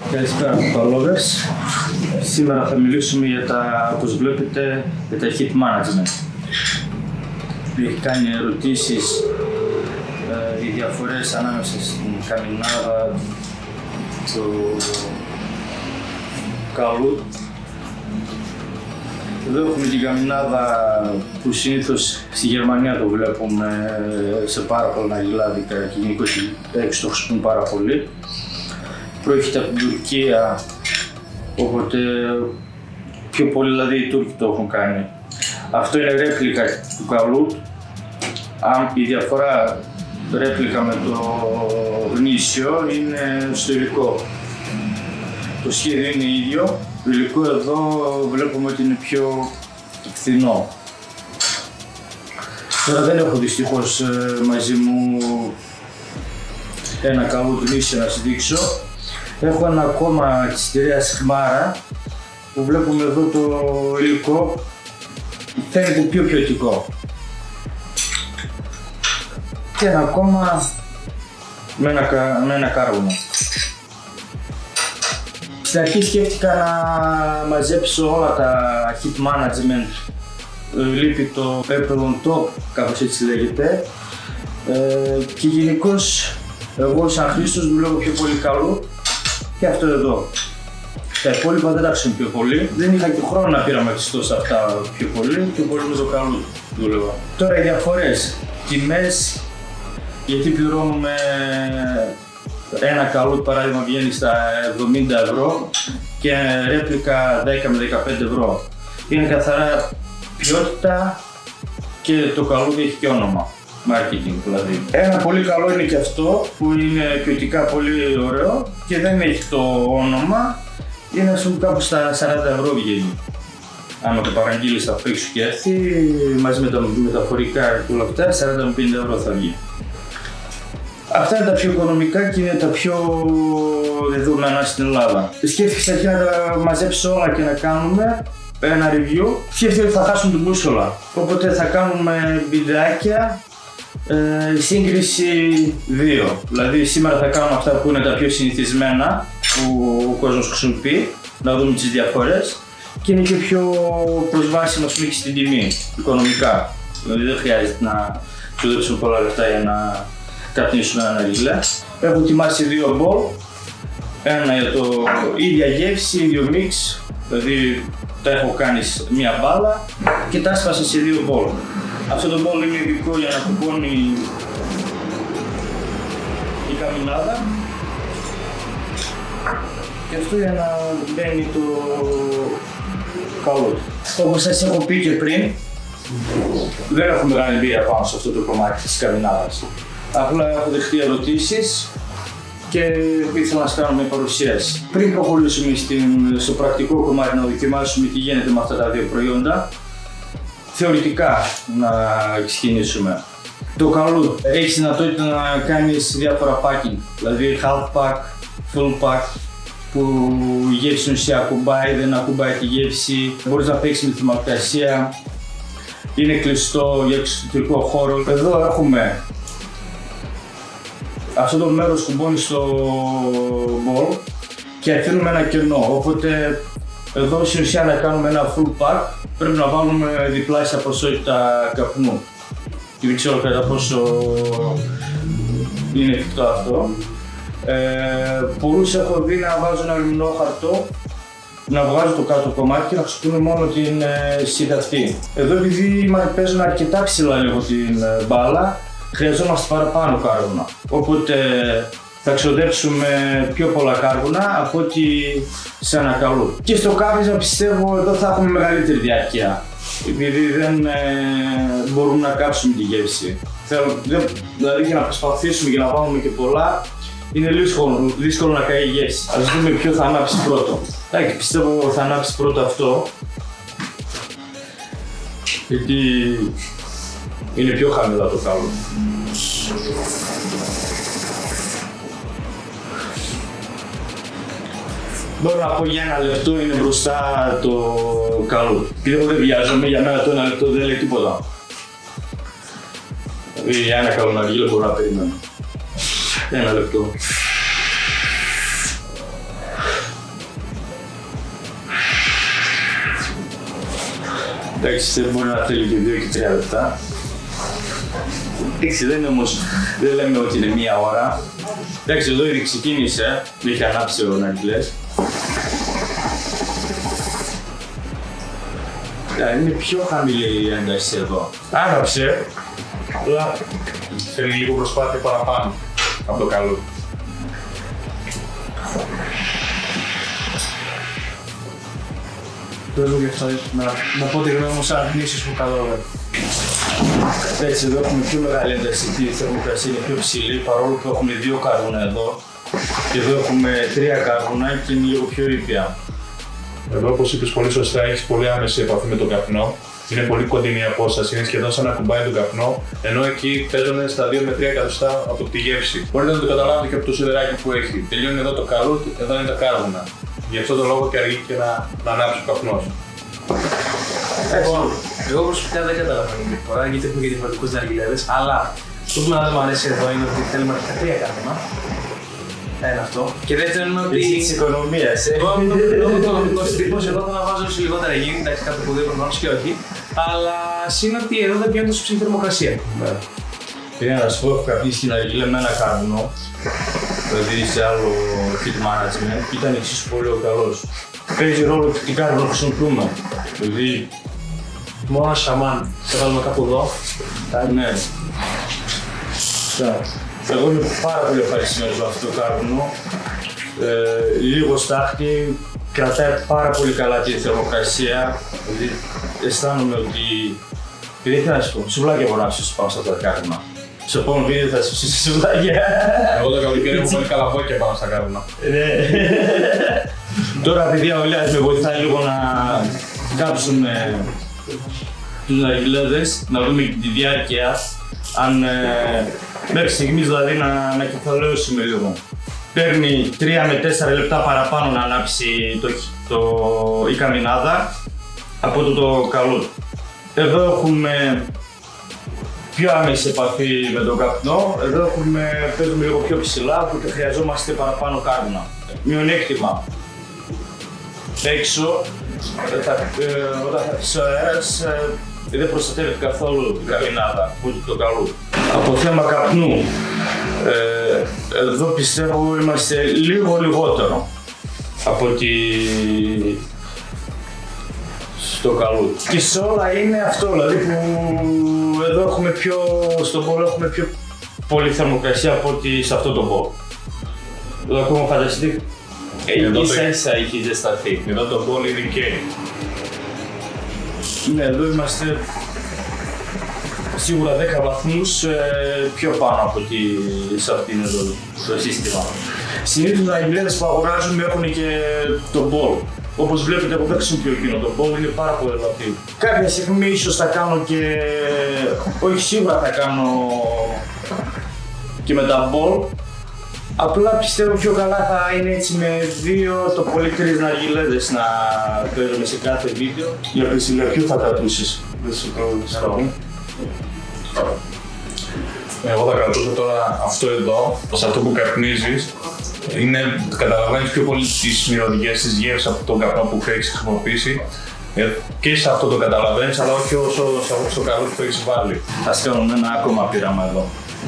Καλησπέρα κουμπαλώδες. Σήμερα θα μιλήσουμε για τα, όπως βλέπετε, για τα heat management. Έχει κάνει ερωτήσεις οι διαφορές ανάμεσα στην καμινάδα του καλούτ. Εδώ έχουμε την καμινάδα που συνήθως στη Γερμανία το βλέπουμε σε πάρα πολλά γυλάδικα και γενικώς έξω το χρησιμοποιούν πάρα πολύ. Προέρχεται από την Τουρκία, οπότε πιο πολύ δηλαδή οι Τούρκοι το έχουν κάνει. Αυτό είναι ρέπλικα του καλούτ. Η διαφορά ρέπλικα με το γνήσιο είναι στο υλικό. Το σχέδιο είναι ίδιο, το υλικό εδώ βλέπουμε ότι είναι πιο φθηνό. Τώρα δεν έχω δυστυχώς μαζί μου ένα καλούτ γνήσιο να σας δείξω. Έχω ένα ακόμα της εταιρείας Χμάρα που βλέπουμε εδώ το υλικό φαίνεται πιο ποιοτικό. Και ένα ακόμα με ένα κάρβουνο. Στην αρχή σκέφτηκα να μαζέψω όλα τα heat management. Λείπει το Pepper on Top, κάπως έτσι λέγεται. Και γενικώς εγώ σαν χρήστος δουλεύω πιο πολύ καλούτ και αυτό εδώ. Τα υπόλοιπα δεν τα χρησιμοποιώ πολύ. Δεν είχα και χρόνο να πειραματιστώ σε αυτά πιο πολύ και πολύ με το καλούτ δούλευα. Τώρα οι διαφορές. Τιμές, γιατί πληρώνουμε ένα καλούτ παράδειγμα βγαίνει στα 70 ευρώ και ρέπλικα 10 με 15 ευρώ. Είναι καθαρά ποιότητα και το καλούτ έχει και όνομα. Marketing δηλαδή. Ένα πολύ καλό είναι και αυτό που είναι ποιοτικά πολύ ωραίο και δεν έχει το όνομα. Είναι ας πούμε κάπου στα 40 ευρώ βγαίνει. Αν το παραγγείλεις απ' έξω και έρθει μαζί με τα μεταφορικά και όλα αυτά 40 με 50 ευρώ θα βγει. Αυτά είναι τα πιο οικονομικά και είναι τα πιο δεδομένα στην Ελλάδα. Σκέφτηκα στην αρχή να τα μαζέψω όλα και να κάνουμε ένα review. Σκέφτηκα ότι θα χάσουμε την μπούσολα. Οπότε θα κάνουμε βιντεάκια σύγκριση 2. Δηλαδή σήμερα θα κάνουμε αυτά που είναι τα πιο συνηθισμένα που ο κόσμος χρησιμοποιεί, να δούμε τις διαφορές και είναι και πιο προσβάσιμα και στην τιμή, οικονομικά. Δηλαδή δεν χρειάζεται να ξοδέψουμε πολλά λεφτά για να καπνίσουμε ένα ριλέ. Έχω ετοιμάσει 2 μπολ, ένα για το ίδια γεύση, ίδιο μίξ, δηλαδή τα έχω κάνει μία μπάλα και τα έσπασα σε 2 μπολ. Αυτό το μπολ είναι ειδικό για να κουπώνει η καμινάδα και αυτό για να μπαίνει το καλούτ. Όπως σας έχω πει και πριν, δεν έχω μεγάλη εμπειρία πάνω σε αυτό το κομμάτι της καμινάδας. Απλά έχω δεχτεί ερωτήσεις και ήθελα να σας κάνω μια παρουσίαση. Πριν προχωρήσουμε στο πρακτικό κομμάτι να δοκιμάσουμε τι γίνεται με αυτά τα δύο προϊόντα, θεωρητικά να ξεκινήσουμε. Το καλούτ έχει δυνατότητα να κάνεις διάφορα packing, δηλαδή half pack, full pack, που η γεύση στην ουσία ακουμπάει, δεν ακουμπάει τη γεύση, μπορείς να παίξεις με τη θερμοκρασία, είναι κλειστό για εξωτερικό χώρο. Εδώ έχουμε αυτό το μέρος που μπώνει στο μπολ και αφήνουμε ένα κενό, οπότε εδώ στην ουσία να κάνουμε ένα full pack πρέπει να βάλουμε διπλάσια ποσότητα καπνού και δεν ξέρω κατά πόσο είναι εφικτό αυτό. Πολλούς έχω δει να βάζω ένα αλουμινό χαρτό, να βγάζω το κάτω κομμάτι και να χρησιμοποιούν μόνο την σιταυτή. Εδώ επειδή παίζουν αρκετά ψηλά λίγο την μπάλα, χρειαζόμαστε παραπάνω κάρβουνα. Οπότε θα ξοδέψουμε πιο πολλά κάρβουνα από ότι σε ένα καλούτ. Και στο κάπνισμα πιστεύω εδώ θα έχουμε μεγαλύτερη διάρκεια, επειδή δεν μπορούμε να κάψουμε τη γεύση. Δηλαδή για να προσπαθήσουμε και να βάλουμε και πολλά, είναι δύσκολο να καεί η γεύση. Ας δούμε ποιο θα ανάψει πρώτο. Εντάξει, πιστεύω θα ανάψει πρώτο αυτό, γιατί είναι πιο χαμηλά το καλούτ. Μπορώ να πω για 1 λεπτό είναι μπροστά το καλούτ. Και εγώ δεν βιάζομαι, για μένα το 1 λεπτό δεν λέει τίποτα. Δηλαδή για ένα καλουναργύλο μπορώ να περιμένω. 1 λεπτό. Εντάξει, δεν μπορεί να θέλει και 2 και 3 λεπτά. Εντάξει, δεν είναι όμως, δεν λέμε ότι είναι μία ώρα. Εντάξει, εδώ ήδη ξεκίνησε, είχε ανάψει ο ναρκιλές. Είναι πιο χαμηλή η ένταση εδώ. Άναψε, αλλά θέλει λίγο προσπάθεια παραπάνω από το καλό. Πες μου γι' αυτό, να πω τη γνώμη μου σαν γνήσιος που καλό. Έτσι, εδώ έχουμε πιο μεγάλη ένταση, η θερμοκρασία είναι πιο ψηλή, παρόλο που έχουμε 2 κάρβουνα εδώ. Και εδώ έχουμε 3 κάρβουνα και είναι λίγο πιο ήπια. Εδώ, όπως είπες πολύ σωστά, έχεις πολύ άμεση επαφή με τον καπνό. Είναι πολύ κοντινή η απόσταση, είναι σχεδόν σαν να κουμπάει τον καπνό, ενώ εκεί παίζουν στα 2 με 3 εκατοστά από τη γεύση. Μπορείτε να το καταλάβετε και από το σιδεράκι που έχει. Τελειώνει εδώ το καλούτ, εδώ είναι τα κάρβουνα. Γι' αυτό τον λόγο και αργεί και να ανάψει ο καπνός. Εγώ προσωπικά δεν καταλαβαίνω τη φορά γιατί έχουμε και διαφορετικούς ναργιλέδες, αλλά το που δεν μου αρέσει εδώ είναι ότι θέλουμε να 3 κάρβουνα. Ένα αυτό. Και δεύτερον είναι ότι. Της οικονομίας, Εγώ το τύπος εδώ θα να βάζω σε λιγότερα γύρι, εντάξει, κάτω από 2 προφανώς και όχι. Αλλά είναι ότι εδώ δεν πιάνει τόσο ψηλή θερμοκρασία. Είναι να σου πω, έχω καπνίσει στην αργύλα με ένα κάρβουνο, δηλαδή σε άλλο heat management και ήταν εξίσου πολύ καλός. Παίζει ρόλο τι κάρβουνο χρησιμοποιούμε. Δηλαδή. Μόνο σαμάν. Θα βάλουμε κάπου εδώ. Ναι. Εγώ είμαι πάρα πολύ ευχαριστημένος με αυτό το κάρβουνο. Λίγο στάχτη, κρατάει πάρα πολύ καλά τη θερμοκρασία. Δηλαδή αισθάνομαι ότι. Δεν ήθελα να σου πω, σουβλάκια μπορώ να σου πάω σε αυτά τα κάρβουνα. Στο επόμενο βίντεο θα σου ψήσω σουβλάκια. Εγώ το καλοκαίρι έχω πολύ καλαβόκια πάνω στα κάρβουνα. Τώρα, παιδιά, ο Λιάς με βοηθάει λίγο να κάψουμε τους ναργιλέδες, να δούμε τη διάρκεια. Αν μέχρι στιγμής δηλαδή να κεφαλαιώσουμε λίγο. Παίρνει 3 με 4 λεπτά παραπάνω να ανάψει η καμινάδα από το καλούτ. Εδώ έχουμε πιο άμεση επαφή με τον καπνό, εδώ παίζουμε λίγο πιο ψηλά, οπότε χρειαζόμαστε παραπάνω κάρβουνα. Μειονέκτημα. Έξω, όταν θα αφήσει ο αέρας, δεν προστατεύεται καθόλου η καμινάδα, ούτε το καλούτ. Από θέμα καπνού, εδώ πιστεύω είμαστε λίγο λιγότερο από ότι στο καλούτ. Και σε όλα είναι αυτό, δηλαδή που εδώ έχουμε στον πόλο έχουμε πιο πολύ θερμοκρασία από ότι σε αυτό το πόλο. Εδώ ακόμα φανταστείτε, ίσα έχει ζεσταθεί. Εδώ το πόλο είναι και. Ναι, εδώ είμαστε σίγουρα 10 βαθμούς πιο πάνω από ότι σε αυτήν εδώ το σύστημα. Συνήθως τα ναργιλέδες που αγοράζουμε έχουν και τον μπολ. Όπως βλέπετε, εγώ δεν χρησιμοποιώ εκείνο το μπολ, είναι πάρα πολύ ελαφρύ. Κάποια στιγμή ίσως θα κάνω και. Όχι, σίγουρα θα κάνω και με τα μπολ. Απλά πιστεύω πιο καλά θα είναι έτσι με 2 το πολύ 3 ναργιλέδες να παίζουμε σε κάθε βίντεο. Για Priscilla, ποιο θα κρατούσεις? Δεν σου το σταυρώ. Εγώ θα κρατούσα τώρα αυτό εδώ, σε αυτό που καπνίζεις. Καταλαβαίνεις πιο πολύ τις μυρωδιές, τις γεύσεις από τον καπνό που έχεις χρησιμοποιήσει. Και σε αυτό το καταλαβαίνεις, αλλά όχι όσο στο καλό που έχεις βάλει. Ας κάνουμε ένα ακόμα πείραμα εδώ.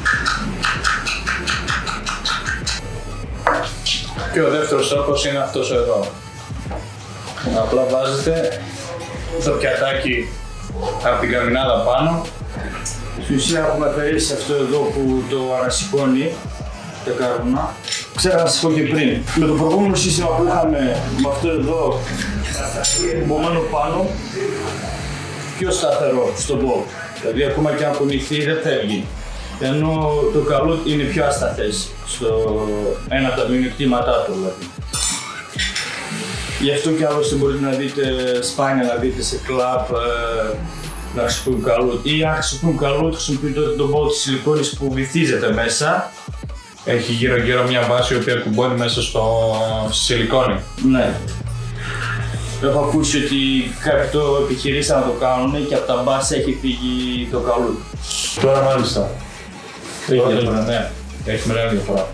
Και ο δεύτερος τρόπος είναι αυτός εδώ. Απλά βάζετε το πιατάκι από την καμινάδα πάνω. Στην ουσία έχουμε αφαιρέσει αυτό εδώ που το ανασηκώνει τα κάρβουνα. Ξέχασα να σας πω και πριν. Με το προηγούμενο σύστημα που είχαμε με αυτό εδώ κουμπωμένο πάνω, πιο σταθερό στον μπολ. Δηλαδή ακόμα και αν κουνηθεί δεν φεύγει. Ενώ το καλούτ είναι πιο ασταθές στο ένα από τα μειονεκτήματά του δηλαδή. Γι' αυτό και άλλωστε μπορείτε να δείτε σπάνια να δείτε σε κλαμπ να χρησιμοποιούν καλούτ ή αν χρησιμοποιούν καλούτ χρησιμοποιούν τότε τον μπολ της σιλικόνης που βυθίζεται μέσα. Έχει γύρω-γύρω μια βάση η οποία κουμπώνει μέσα στη σιλικόνη. Ναι. Έχω ακούσει ότι κάποιοι το επιχειρήσαν να το κάνουν και από τα μπάσα έχει φύγει το καλούτ. Τώρα μάλιστα. Έχει διαφορά, ναι. Έχει μεγάλη διαφορά.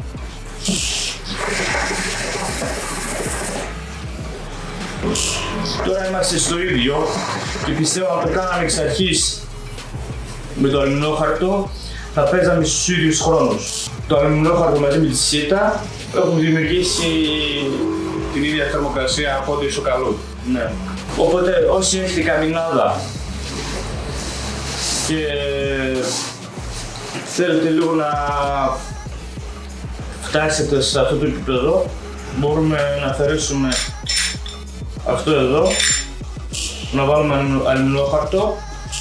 Τώρα είμαστε στο ίδιο και πιστεύω να το κάναμε εξ αρχής με το αλουμινόχαρτο, θα παίζαμε στους ίδιους χρόνους. Το αλουμινόχαρτο μαζί με τη σίτα έχουν δημιουργήσει την ίδια θερμοκρασία από ό,τι στο καλούτ. Ναι. Οπότε όσοι έχετε καμινάδα και θέλετε λίγο να φτάσετε σε αυτό το επίπεδο, μπορούμε να αφαιρέσουμε αυτό εδώ, να βάλουμε αλουμινόχαρτο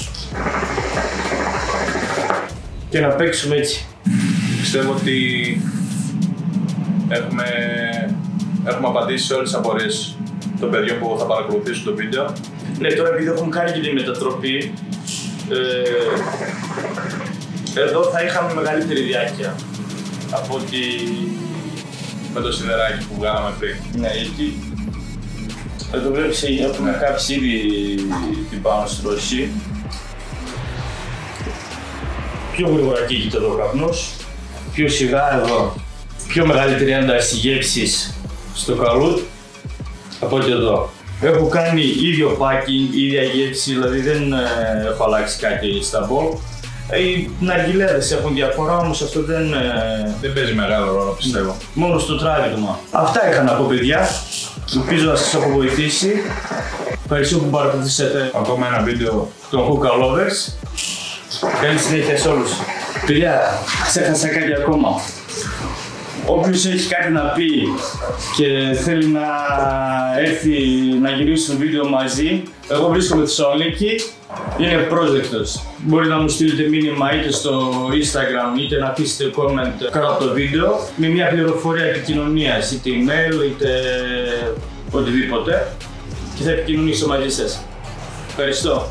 και να παίξουμε έτσι. Πιστεύω ότι έχουμε απαντήσει σε όλες τις απορίες των παιδιών που θα παρακολουθήσουν το βίντεο. Ναι, τώρα επειδή έχουμε κάνει και τη μετατροπή, εδώ θα είχαμε μεγαλύτερη διάρκεια από ότι Με το σιδεράκι που βγάλαμε πριν. ναι, γιατί εδώ βλέπεις έχουμε κάψει ήδη την πάνω στρώση. Πιο γρήγορα καίγεται εδώ ο καπνός, πιο σιγά εδώ, πιο μεγαλύτερη ένταση γεύσης στο καλούτ από ότι εδώ. Έχω κάνει ίδιο packing, ίδια γεύση, δηλαδή δεν έχω αλλάξει κάτι στα μπολ. Οι ναργιλέδες έχουν διαφορά, όμως αυτό Δεν παίζει μεγάλο ρόλο, πιστεύω. μόνο στο τράβηγμα. Αυτά είχα να πω, παιδιά. Ελπίζω να σας έχω βοηθήσει. Ευχαριστώ που παρακολουθήσατε Ακόμα ένα βίντεο. τον Hookah Lovers. Καλή συνέχεια σε όλους. Παιδιά, ξέχασα κάτι ακόμα. Όποιος έχει κάτι να πει και θέλει να έρθει να γυρίσει το βίντεο μαζί, εγώ βρίσκομαι στη Θεσσαλονίκη, είναι πρόσδεκτος. Μπορείτε να μου στείλετε μήνυμα είτε στο Instagram είτε να αφήσετε comment κάτω από το βίντεο με μια πληροφορία επικοινωνίας, είτε email είτε οτιδήποτε και θα επικοινωνήσω μαζί σας. Ευχαριστώ.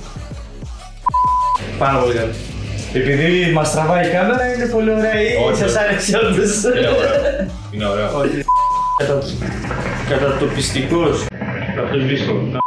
Πάρα πολύ καλή. Επειδή μας τραβάει η κάμερα είναι πολύ ωραία ή σας άρεσε όντως? Είναι ωραίο. Είναι ωραίο. Κατατοπιστικός. Αυτό βρίσκω.